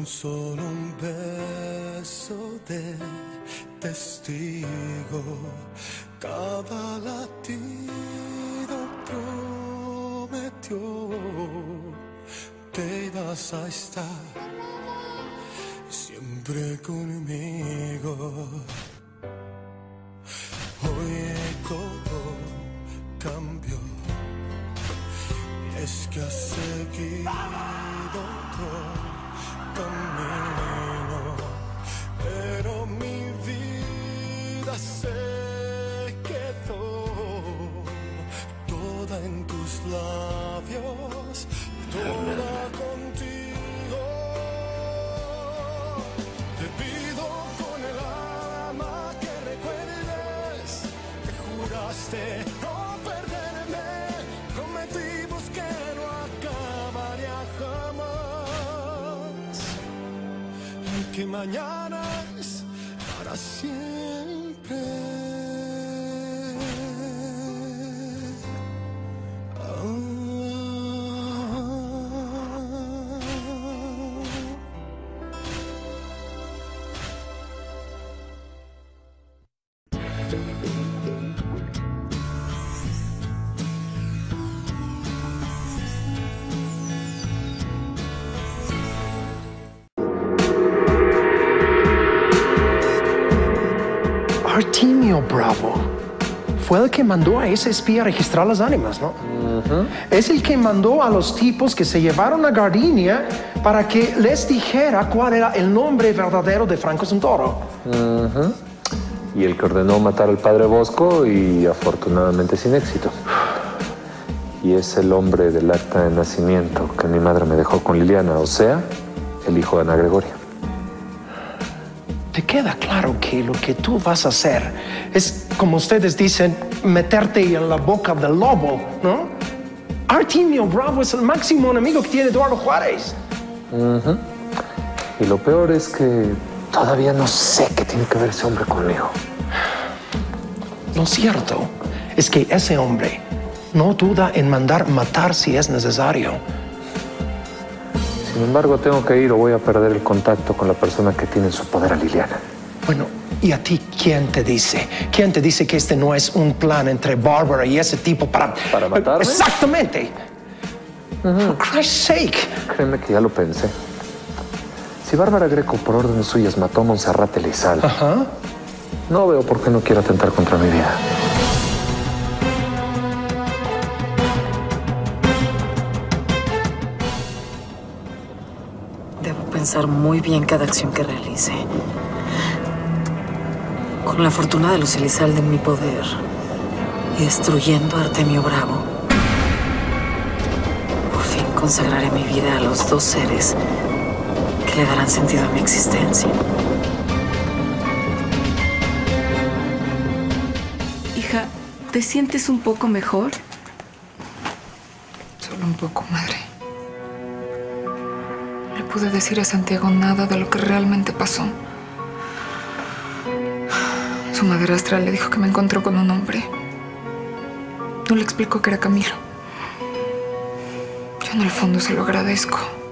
solo un beso de testigo, cada latido prometió, te ibas a estar siempre conmigo. Hoy todo cambió, es que has seguido otro camino, pero mi vida se quedó toda en tus labios, toda contigo. Te pido con el alma que recuerdes que juraste no perderme, prometimos que no acabaría jamás, y que mañana es para siempre. Artemio Bravo fue el que mandó a ese espía a registrar las ánimas, ¿no? Es el que mandó a los tipos que se llevaron a Gardenia para que les dijera cuál era el nombre verdadero de Franco Santoro. Y el que ordenó matar al padre Bosco y afortunadamente sin éxito. Y es el hombre del acta de nacimiento que mi madre me dejó con Liliana, o sea, el hijo de Ana Gregoria. Te queda claro que lo que tú vas a hacer es, como ustedes dicen, meterte en la boca del lobo, ¿no? Artemio Bravo es el máximo enemigo que tiene Eduardo Juárez. Y lo peor es que todavía no sé qué tiene que ver ese hombre conmigo. Lo cierto es que ese hombre no duda en mandar matar si es necesario. Sin embargo, tengo que ir o voy a perder el contacto con la persona que tiene en su poder a Liliana. Bueno, ¿y a ti quién te dice? ¿Quién te dice que este no es un plan entre Bárbara y ese tipo para... ¿Para matarme? ¡Exactamente! For Christ's sake. Créeme que ya lo pensé. Si Bárbara Greco, por órdenes suyas, mató a Montserrat Elizalde, no veo por qué no quiera atentar contra mi vida. Debo pensar muy bien cada acción que realice. Con la fortuna de los Elizalde en mi poder y destruyendo a Artemio Bravo, por fin consagraré mi vida a los dos seres que le darán sentido a mi existencia. Hija, ¿te sientes un poco mejor? Solo un poco, madre. No le pude decir a Santiago nada de lo que realmente pasó. Su madrastra le dijo que me encontró con un hombre. No le explicó que era Camilo. Yo en el fondo se lo agradezco.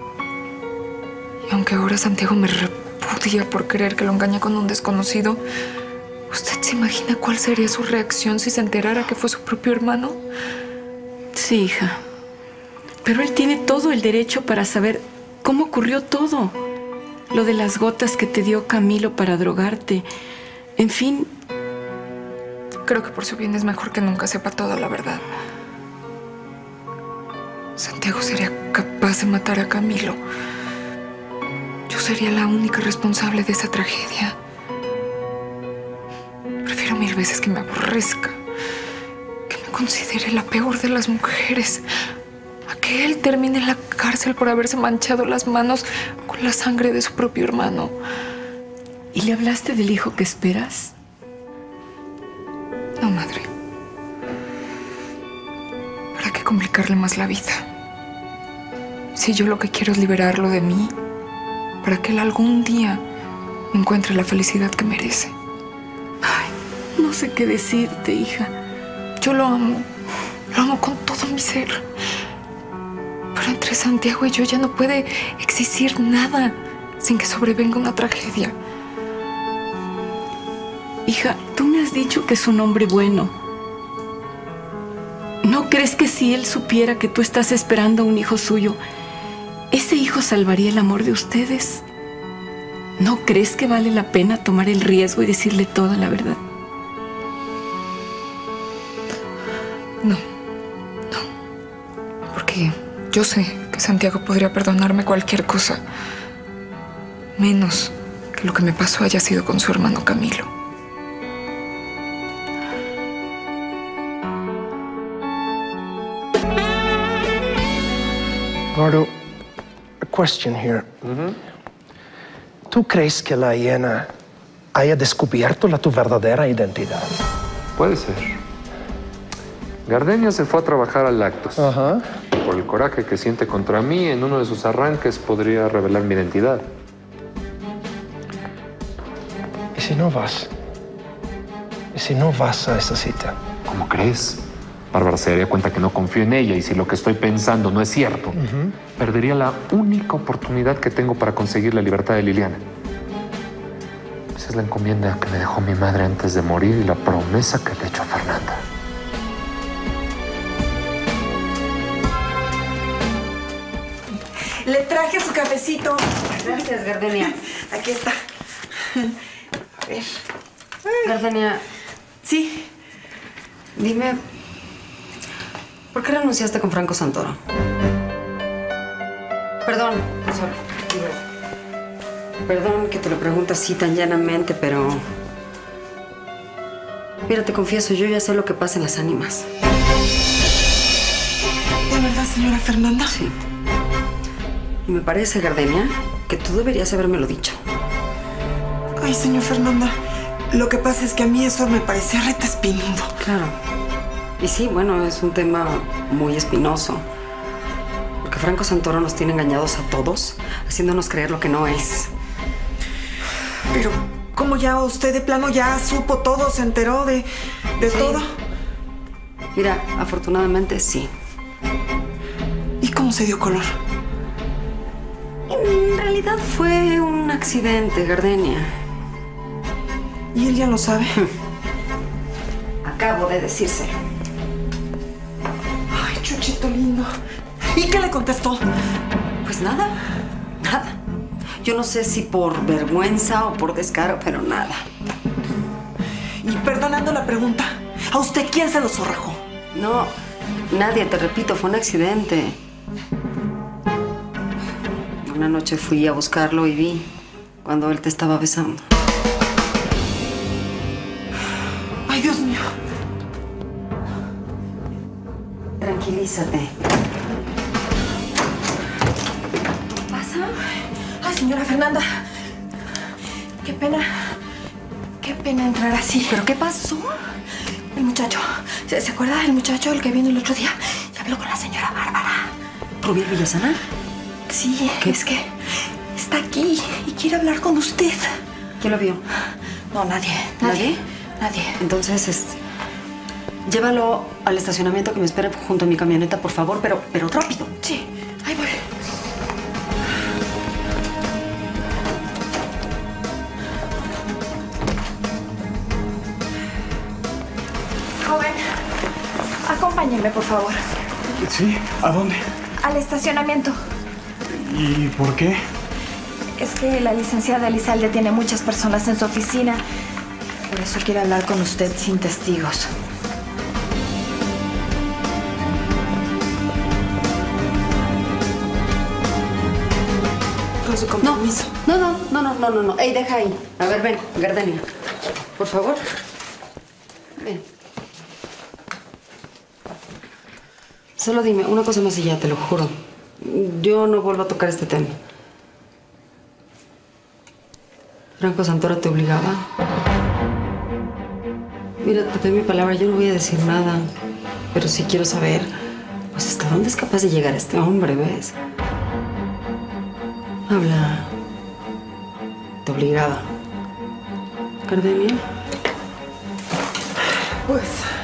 Y aunque ahora Santiago me repudia por creer que lo engaña con un desconocido, ¿usted se imagina cuál sería su reacción si se enterara que fue su propio hermano? Sí, hija. Pero él tiene todo el derecho para saber cómo ocurrió todo. Lo de las gotas que te dio Camilo para drogarte. En fin. Creo que por su bien es mejor que nunca sepa toda la verdad. Santiago sería capaz de matar a Camilo. Yo sería la única responsable de esa tragedia. Prefiero mil veces que me aborrezca, que me considere la peor de las mujeres, a que él termine en la cárcel por haberse manchado las manos con la sangre de su propio hermano. ¿Y le hablaste del hijo que esperas? No, madre. ¿Para qué complicarle más la vida? Si yo lo que quiero es liberarlo de mí, para que él algún día encuentre la felicidad que merece. Ay, no sé qué decirte, hija. Yo lo amo con todo mi ser. Pero entre Santiago y yo ya no puede existir nada. sin que sobrevenga una tragedia. Hija, tú me has dicho que es un hombre bueno. ¿No crees que si él supiera que tú estás esperando a un hijo suyo, ese hijo salvaría el amor de ustedes? ¿No crees que vale la pena tomar el riesgo y decirle toda la verdad? No, porque yo sé que Santiago podría perdonarme cualquier cosa, menos que lo que me pasó haya sido con su hermano Camilo. Gordo, a question here. ¿Tú crees que la hiena haya descubierto tu verdadera identidad? Puede ser. Gardenia se fue a trabajar al Lactos. Ajá. Por el coraje que siente contra mí, en uno de sus arranques podría revelar mi identidad. ¿Y si no vas? ¿Y si no vas a esa cita? ¿Cómo crees? Bárbara se daría cuenta que no confío en ella y si lo que estoy pensando no es cierto, perdería la única oportunidad que tengo para conseguir la libertad de Liliana. Esa es la encomienda que me dejó mi madre antes de morir y la promesa que le he hecho a Fernanda. Le traje su cafecito. Gracias, Gardenia. Aquí está. A ver. Gardenia, Sí. dime, ¿por qué renunciaste con Franco Santoro? Perdón, perdón que te lo pregunte así tan llanamente, pero... Mira, te confieso, yo ya sé lo que pasa en las ánimas. ¿De verdad, señora Fernanda? Sí. Y me parece, Gardenia, que tú deberías habérmelo dicho. Ay, señor Fernanda. Lo que pasa es que a mí eso me parecía rete espinudo. Claro. Y sí, bueno, es un tema muy espinoso. Porque Franco Santoro nos tiene engañados a todos, haciéndonos creer lo que no es. Pero, ¿cómo ya usted de plano ya supo todo, se enteró de Sí. todo? Mira, afortunadamente sí. ¿Y cómo se dio color? En realidad fue un accidente, Gardenia. ¿Y él ya lo sabe? Acabo de decírselo. Ay, Chuchito lindo. ¿Y qué le contestó? Pues nada, nada. Yo no sé si por vergüenza o por descaro, pero nada. Y perdonando la pregunta, ¿a usted quién se lo zorrajó? No, nadie, te repito, fue un accidente. Una noche fui a buscarlo y vi cuando él te estaba besando. Ay, Dios mío. Tranquilízate. ¿Qué pasa? Ay, señora Fernanda. Qué pena entrar así. ¿Pero qué pasó? El muchacho. ¿Se acuerda del muchacho, el que vino el otro día? Y habló con la señora Bárbara. ¿Rubiel Villasana? Sí, ¿Qué? es que está aquí y quiere hablar con usted. ¿Quién lo vio? No, nadie. ¿Nadie? Nadie. Entonces, llévalo al estacionamiento que me espere junto a mi camioneta, por favor, pero rápido. Sí, ahí voy. Joven, acompáñenme, por favor, Sí, ¿a dónde? al estacionamiento. ¿Y por qué? Es que la licenciada Elizalde tiene muchas personas en su oficina. Por eso quiere hablar con usted sin testigos. Con su compromiso. No. Ey, deja ahí. A ver, ven, Gardenia. Por favor. Ven. Solo dime una cosa más y ya, te lo juro. Yo no vuelvo a tocar este tema. ¿Franco Santoro te obligaba? Mira, te doy mi palabra, yo no voy a decir nada. Pero sí quiero saber, pues, ¿hasta dónde es capaz de llegar este hombre, ves? Habla. Te obligaba. ¿Gardenia? Pues